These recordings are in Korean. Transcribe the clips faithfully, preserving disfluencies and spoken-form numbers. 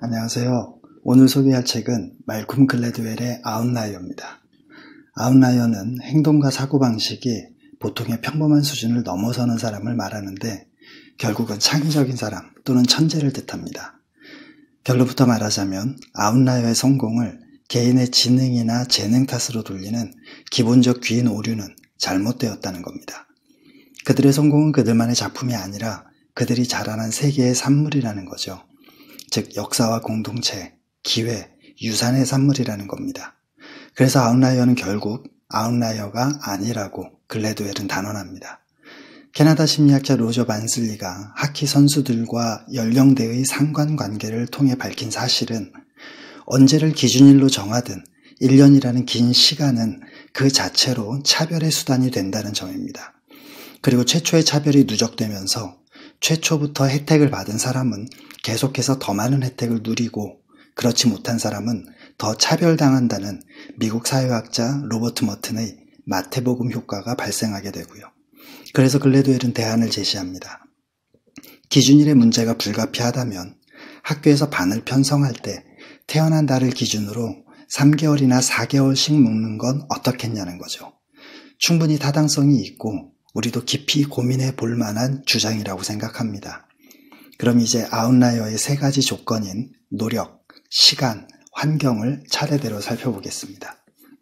안녕하세요. 오늘 소개할 책은 말콤 글래드웰의 아웃라이어입니다. 아웃라이어는 행동과 사고방식이 보통의 평범한 수준을 넘어서는 사람을 말하는데 결국은 창의적인 사람 또는 천재를 뜻합니다. 결론부터 말하자면 아웃라이어의 성공을 개인의 지능이나 재능 탓으로 돌리는 기본적 귀인 오류는 잘못되었다는 겁니다. 그들의 성공은 그들만의 작품이 아니라 그들이 자라난 세계의 산물이라는 거죠. 즉 역사와 공동체, 기회, 유산의 산물이라는 겁니다. 그래서 아웃라이어는 결국 아웃라이어가 아니라고 글래드웰은 단언합니다. 캐나다 심리학자 로저 반슬리가 하키 선수들과 연령대의 상관관계를 통해 밝힌 사실은 언제를 기준일로 정하든 일 년이라는 긴 시간은 그 자체로 차별의 수단이 된다는 점입니다. 그리고 최초의 차별이 누적되면서 최초부터 혜택을 받은 사람은 계속해서 더 많은 혜택을 누리고 그렇지 못한 사람은 더 차별당한다는 미국 사회학자 로버트 머튼의 마태복음 효과가 발생하게 되고요. 그래서 글래드웰은 대안을 제시합니다. 기준일의 문제가 불가피하다면 학교에서 반을 편성할 때 태어난 달을 기준으로 삼 개월이나 사 개월씩 묶는 건 어떻겠냐는 거죠. 충분히 타당성이 있고 우리도 깊이 고민해 볼 만한 주장이라고 생각합니다. 그럼 이제 아웃라이어의 세 가지 조건인 노력, 시간, 환경을 차례대로 살펴보겠습니다.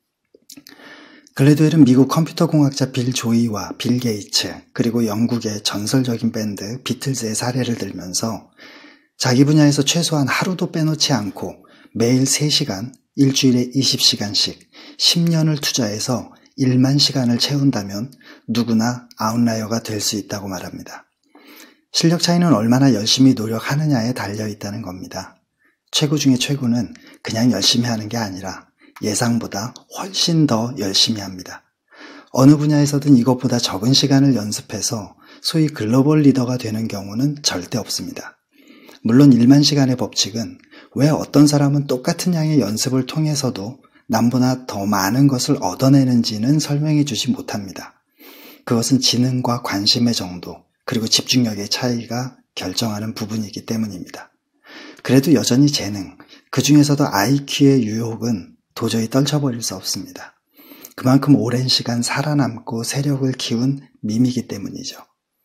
글래드웰은 미국 컴퓨터공학자 빌 조이와 빌 게이츠 그리고 영국의 전설적인 밴드 비틀즈의 사례를 들면서 자기 분야에서 최소한 하루도 빼놓지 않고 매일 세 시간, 일주일에 이십 시간씩 십 년을 투자해서 일만 시간을 채운다면 누구나 아웃라이어가 될 수 있다고 말합니다. 실력 차이는 얼마나 열심히 노력하느냐에 달려있다는 겁니다. 최고 중에 최고는 그냥 열심히 하는 게 아니라 예상보다 훨씬 더 열심히 합니다. 어느 분야에서든 이것보다 적은 시간을 연습해서 소위 글로벌 리더가 되는 경우는 절대 없습니다. 물론 일만 시간의 법칙은 왜 어떤 사람은 똑같은 양의 연습을 통해서도 남보다 더 많은 것을 얻어내는지는 설명해 주지 못합니다. 그것은 지능과 관심의 정도 그리고 집중력의 차이가 결정하는 부분이기 때문입니다. 그래도 여전히 재능, 그 중에서도 아이큐의 유혹은 도저히 떨쳐버릴 수 없습니다. 그만큼 오랜 시간 살아남고 세력을 키운 밈이기 때문이죠.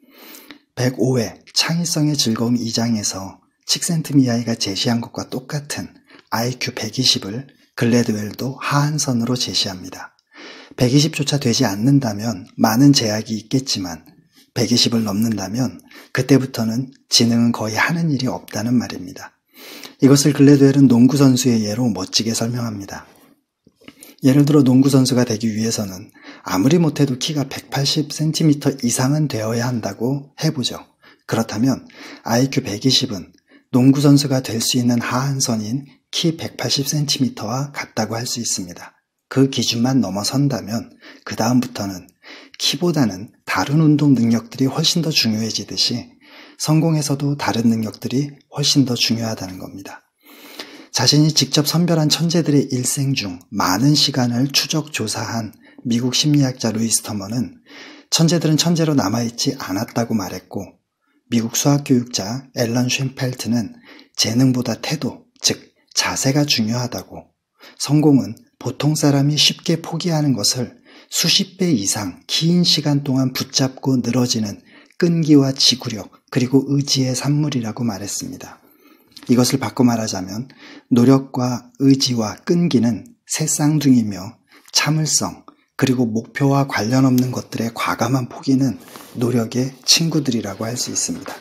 백오 회 창의성의 즐거움 이 장에서 칙센트미아이가 제시한 것과 똑같은 아이큐 백이십을 글래드웰도 하한선으로 제시합니다. 백이십조차 되지 않는다면 많은 제약이 있겠지만 백이십을 넘는다면 그때부터는 지능은 거의 하는 일이 없다는 말입니다. 이것을 글래드웰은 농구선수의 예로 멋지게 설명합니다. 예를 들어 농구선수가 되기 위해서는 아무리 못해도 키가 백팔십 센티미터 이상은 되어야 한다고 해보죠. 그렇다면 아이큐 백이십은 농구선수가 될 수 있는 하한선인 키 백팔십 센티미터와 같다고 할 수 있습니다. 그 기준만 넘어선다면 그 다음부터는 키보다는 다른 운동 능력들이 훨씬 더 중요해지듯이 성공에서도 다른 능력들이 훨씬 더 중요하다는 겁니다. 자신이 직접 선별한 천재들의 일생 중 많은 시간을 추적 조사한 미국 심리학자 루이스 터머는 천재들은 천재로 남아있지 않았다고 말했고 미국 수학교육자 앨런 쉔펠트는 재능보다 태도, 즉 자세가 중요하다고 성공은 보통 사람이 쉽게 포기하는 것을 수십 배 이상 긴 시간 동안 붙잡고 늘어지는 끈기와 지구력 그리고 의지의 산물이라고 말했습니다. 이것을 바꿔 말하자면 노력과 의지와 끈기는 새 쌍둥이며 참을성 그리고 목표와 관련 없는 것들의 과감한 포기는 노력의 친구들이라고 할 수 있습니다.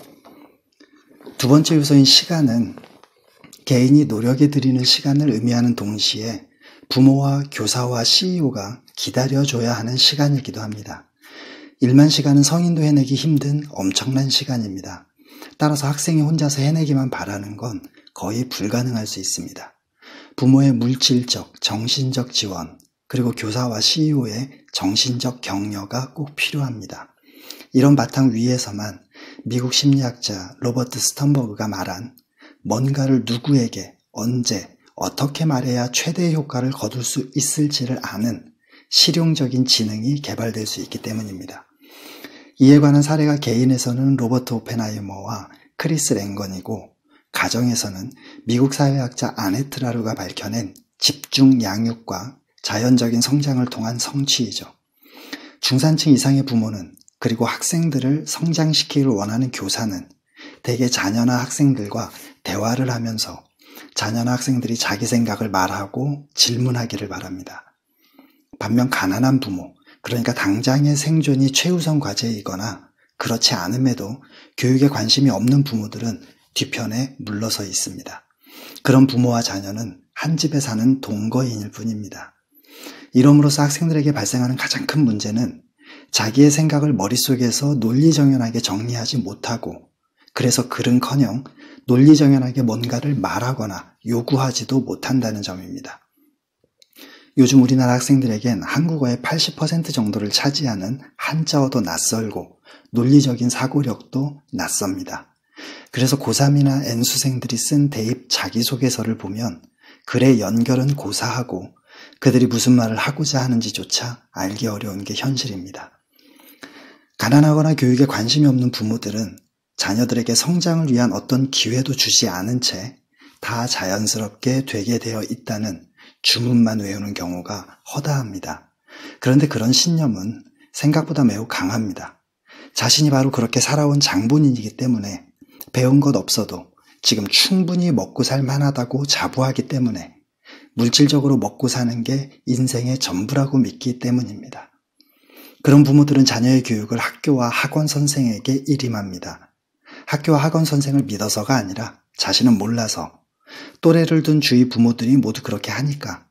두 번째 요소인 시간은 개인이 노력에 들이는 시간을 의미하는 동시에 부모와 교사와 씨이오가 기다려줘야 하는 시간이기도 합니다. 일만 시간은 성인도 해내기 힘든 엄청난 시간입니다. 따라서 학생이 혼자서 해내기만 바라는 건 거의 불가능할 수 있습니다. 부모의 물질적, 정신적 지원, 그리고 교사와 씨이오의 정신적 격려가 꼭 필요합니다. 이런 바탕 위에서만 미국 심리학자 로버트 스턴버그가 말한 뭔가를 누구에게, 언제, 어떻게 말해야 최대의 효과를 거둘 수 있을지를 아는 실용적인 지능이 개발될 수 있기 때문입니다. 이에 관한 사례가 개인에서는 로버트 오펜하이머와 크리스 랭건이고 가정에서는 미국 사회학자 아네트 라루가 밝혀낸 집중 양육과 자연적인 성장을 통한 성취이죠. 중산층 이상의 부모는 그리고 학생들을 성장시키기를 원하는 교사는 대개 자녀나 학생들과 대화를 하면서 자녀나 학생들이 자기 생각을 말하고 질문하기를 바랍니다. 반면 가난한 부모, 그러니까 당장의 생존이 최우선 과제이거나 그렇지 않음에도 교육에 관심이 없는 부모들은 뒤편에 물러서 있습니다. 그런 부모와 자녀는 한 집에 사는 동거인일 뿐입니다. 이러므로써 학생들에게 발생하는 가장 큰 문제는 자기의 생각을 머릿속에서 논리정연하게 정리하지 못하고 그래서 글은커녕 논리정연하게 뭔가를 말하거나 요구하지도 못한다는 점입니다. 요즘 우리나라 학생들에겐 한국어의 팔십 퍼센트 정도를 차지하는 한자어도 낯설고 논리적인 사고력도 낯섭니다. 그래서 고삼이나 N수생들이 쓴 대입 자기소개서를 보면 글의 연결은 고사하고 그들이 무슨 말을 하고자 하는지조차 알기 어려운 게 현실입니다. 가난하거나 교육에 관심이 없는 부모들은 자녀들에게 성장을 위한 어떤 기회도 주지 않은 채 다 자연스럽게 되게 되어 있다는 주문만 외우는 경우가 허다합니다. 그런데 그런 신념은 생각보다 매우 강합니다. 자신이 바로 그렇게 살아온 장본인이기 때문에 배운 것 없어도 지금 충분히 먹고 살 만하다고 자부하기 때문에 물질적으로 먹고 사는 게 인생의 전부라고 믿기 때문입니다. 그런 부모들은 자녀의 교육을 학교와 학원 선생에게 일임합니다. 학교와 학원 선생을 믿어서가 아니라 자신은 몰라서 또래를 둔 주위 부모들이 모두 그렇게 하니까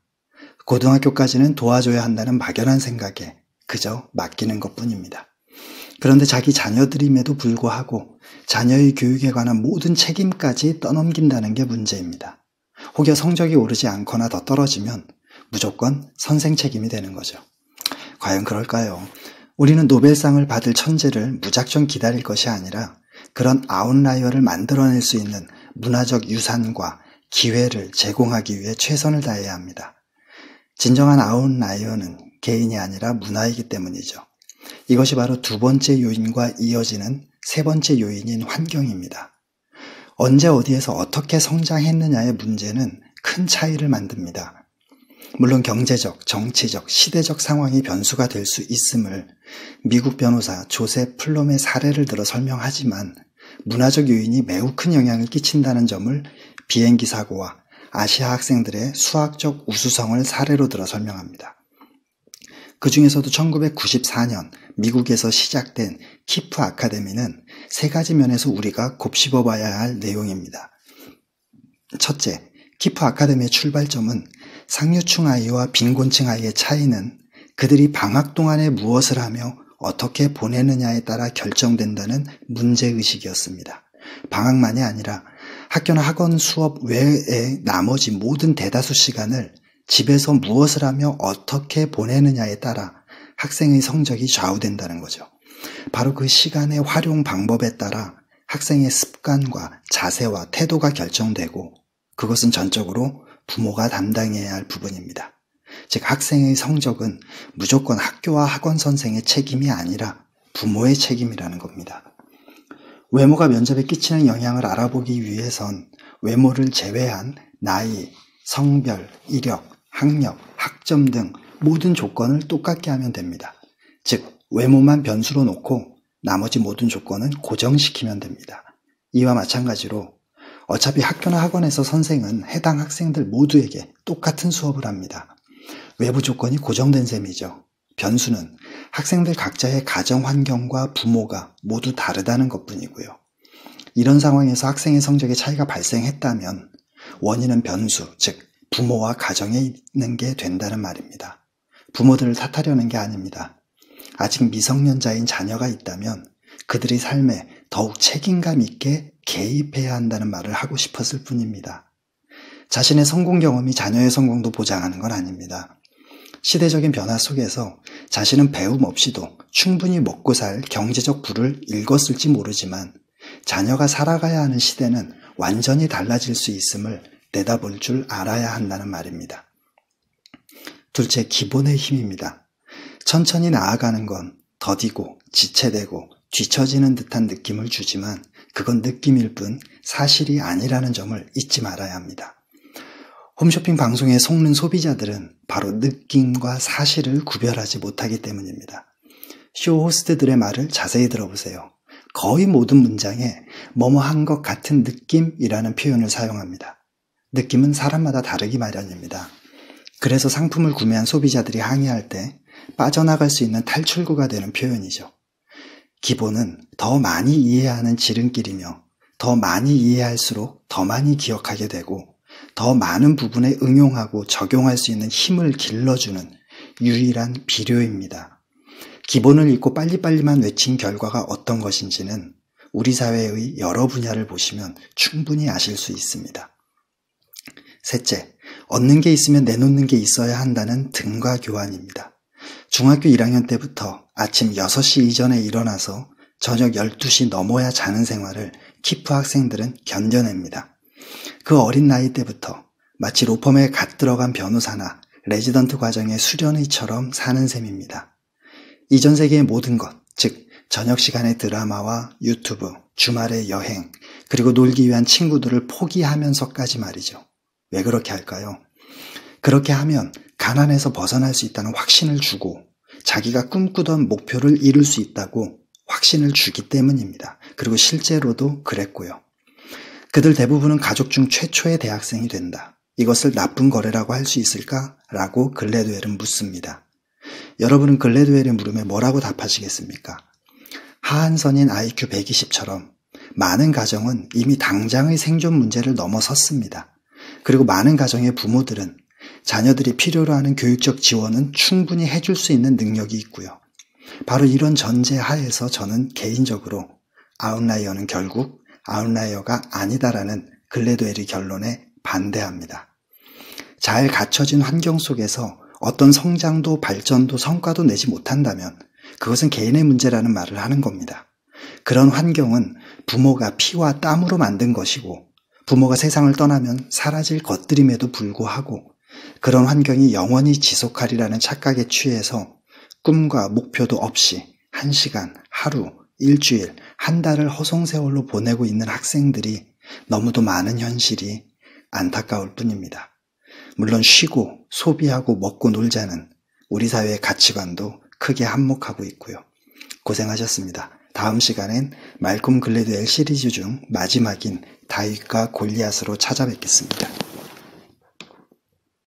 고등학교까지는 도와줘야 한다는 막연한 생각에 그저 맡기는 것뿐입니다. 그런데 자기 자녀들임에도 불구하고 자녀의 교육에 관한 모든 책임까지 떠넘긴다는 게 문제입니다. 혹여 성적이 오르지 않거나 더 떨어지면 무조건 선생 책임이 되는 거죠. 과연 그럴까요? 우리는 노벨상을 받을 천재를 무작정 기다릴 것이 아니라 그런 아웃라이어를 만들어낼 수 있는 문화적 유산과 기회를 제공하기 위해 최선을 다해야 합니다. 진정한 아웃라이어는 개인이 아니라 문화이기 때문이죠. 이것이 바로 두 번째 요인과 이어지는 세 번째 요인인 환경입니다. 언제 어디에서 어떻게 성장했느냐의 문제는 큰 차이를 만듭니다. 물론 경제적, 정치적, 시대적 상황이 변수가 될 수 있음을 미국 변호사 조셉 플럼의 사례를 들어 설명하지만 문화적 요인이 매우 큰 영향을 끼친다는 점을 비행기 사고와 아시아 학생들의 수학적 우수성을 사례로 들어 설명합니다. 그 중에서도 천구백구십사 년 미국에서 시작된 키프 아카데미는 세 가지 면에서 우리가 곱씹어봐야 할 내용입니다. 첫째, 키프 아카데미의 출발점은 상류층 아이와 빈곤층 아이의 차이는 그들이 방학 동안에 무엇을 하며 어떻게 보내느냐에 따라 결정된다는 문제의식이었습니다. 방학만이 아니라 학교나 학원 수업 외에 나머지 모든 대다수 시간을 집에서 무엇을 하며 어떻게 보내느냐에 따라 학생의 성적이 좌우된다는 거죠. 바로 그 시간의 활용 방법에 따라 학생의 습관과 자세와 태도가 결정되고 그것은 전적으로 부모가 담당해야 할 부분입니다. 즉 학생의 성적은 무조건 학교와 학원 선생의 책임이 아니라 부모의 책임이라는 겁니다. 외모가 면접에 끼치는 영향을 알아보기 위해선 외모를 제외한 나이, 성별, 이력, 학력, 학점 등 모든 조건을 똑같게 하면 됩니다. 즉 외모만 변수로 놓고 나머지 모든 조건은 고정시키면 됩니다. 이와 마찬가지로 어차피 학교나 학원에서 선생은 해당 학생들 모두에게 똑같은 수업을 합니다. 외부 조건이 고정된 셈이죠. 변수는 학생들 각자의 가정 환경과 부모가 모두 다르다는 것뿐이고요. 이런 상황에서 학생의 성적에 차이가 발생했다면 원인은 변수, 즉 부모와 가정에 있는 게 된다는 말입니다. 부모들을 탓하려는 게 아닙니다. 아직 미성년자인 자녀가 있다면 그들의 삶에 더욱 책임감 있게 개입해야 한다는 말을 하고 싶었을 뿐입니다. 자신의 성공 경험이 자녀의 성공도 보장하는 건 아닙니다. 시대적인 변화 속에서 자신은 배움 없이도 충분히 먹고 살 경제적 부를 읽었을지 모르지만 자녀가 살아가야 하는 시대는 완전히 달라질 수 있음을 내다볼 줄 알아야 한다는 말입니다. 둘째, 기본의 힘입니다. 천천히 나아가는 건 더디고 지체되고 뒤처지는 듯한 느낌을 주지만 그건 느낌일 뿐 사실이 아니라는 점을 잊지 말아야 합니다. 홈쇼핑 방송에 속는 소비자들은 바로 느낌과 사실을 구별하지 못하기 때문입니다. 쇼 호스트들의 말을 자세히 들어보세요. 거의 모든 문장에 뭐뭐 한 것 같은 느낌이라는 표현을 사용합니다. 느낌은 사람마다 다르기 마련입니다. 그래서 상품을 구매한 소비자들이 항의할 때 빠져나갈 수 있는 탈출구가 되는 표현이죠. 기본은 더 많이 이해하는 지름길이며 더 많이 이해할수록 더 많이 기억하게 되고 더 많은 부분에 응용하고 적용할 수 있는 힘을 길러주는 유일한 비료입니다. 기본을 읽고 빨리빨리만 외친 결과가 어떤 것인지는 우리 사회의 여러 분야를 보시면 충분히 아실 수 있습니다. 셋째, 얻는 게 있으면 내놓는 게 있어야 한다는 등가 교환입니다. 중학교 일 학년 때부터 아침 여섯 시 이전에 일어나서 저녁 열두 시 넘어야 자는 생활을 키프 학생들은 견뎌냅니다. 그 어린 나이 때부터 마치 로펌에 갓 들어간 변호사나 레지던트 과정의 수련의처럼 사는 셈입니다. 이전 세계의 모든 것, 즉 저녁 시간의 드라마와 유튜브, 주말의 여행, 그리고 놀기 위한 친구들을 포기하면서까지 말이죠. 왜 그렇게 할까요? 그렇게 하면 가난에서 벗어날 수 있다는 확신을 주고 자기가 꿈꾸던 목표를 이룰 수 있다고 확신을 주기 때문입니다. 그리고 실제로도 그랬고요. 그들 대부분은 가족 중 최초의 대학생이 된다. 이것을 나쁜 거래라고 할 수 있을까? 라고 글래드웰은 묻습니다. 여러분은 글래드웰의 물음에 뭐라고 답하시겠습니까? 하한선인 아이큐 백이십처럼 많은 가정은 이미 당장의 생존 문제를 넘어섰습니다. 그리고 많은 가정의 부모들은 자녀들이 필요로 하는 교육적 지원은 충분히 해줄 수 있는 능력이 있고요. 바로 이런 전제 하에서 저는 개인적으로 아웃라이어는 결국 아웃라이어가 아니다라는 글래드웰의 결론에 반대합니다. 잘 갖춰진 환경 속에서 어떤 성장도 발전도 성과도 내지 못한다면 그것은 개인의 문제라는 말을 하는 겁니다. 그런 환경은 부모가 피와 땀으로 만든 것이고 부모가 세상을 떠나면 사라질 것들임에도 불구하고 그런 환경이 영원히 지속하리라는 착각에 취해서 꿈과 목표도 없이 한 시간, 하루, 일주일, 한 달을 허송세월로 보내고 있는 학생들이 너무도 많은 현실이 안타까울 뿐입니다. 물론 쉬고 소비하고 먹고 놀자는 우리 사회의 가치관도 크게 한몫하고 있고요. 고생하셨습니다. 다음 시간엔 말콤 글래드웰 시리즈 중 마지막인 다윗과 골리앗으로 찾아뵙겠습니다.